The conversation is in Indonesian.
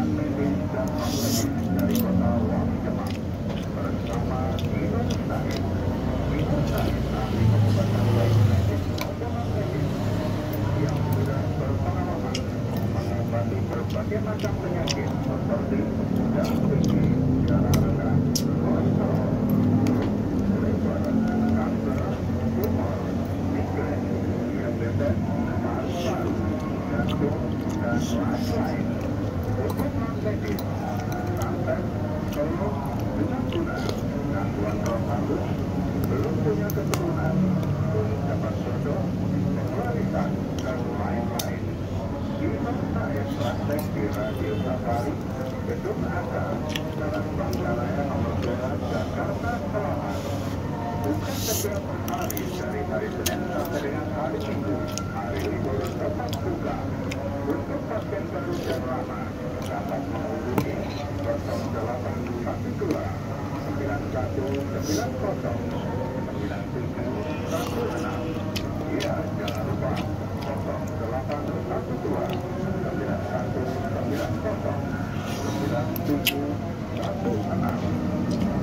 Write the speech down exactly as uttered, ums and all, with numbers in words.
medis dan non-medis dari Kota Wali Jepang bersama Ibu Sahid. Ibu Sahid ahli pengobatan bayi medis maupun non-medis yang sudah berpengalaman mengobati berbagai macam penyakit seperti darah tinggi, darah rendah, kolesterol, leber, kanker, tumor, migrain, diabetes, paru-paru, jantung, dan lain-lain. Untuk non-medis, santet, kolon, dengan guna, gangguan prostat, belum punya keturunan, belum dapat jodoh, netralitas, dan lain-lain. Ibu Sahid praktek di Radio Safari, Gedung Aka, Jalan Bangkalaya nomor dua, Jakarta Selatan. Bukan setiap hari dari hari Senin sampai dengan hari Minggu, hari libur tetap buka. Untuk pasien baru dan lama dapat menghubungi nol delapan satu dua sembilan satu sembilan nol sembilan tujuh satu enam. Iya, jangan lupa nol delapan satu dua sembilan satu sembilan nol sembilan tujuh satu enam.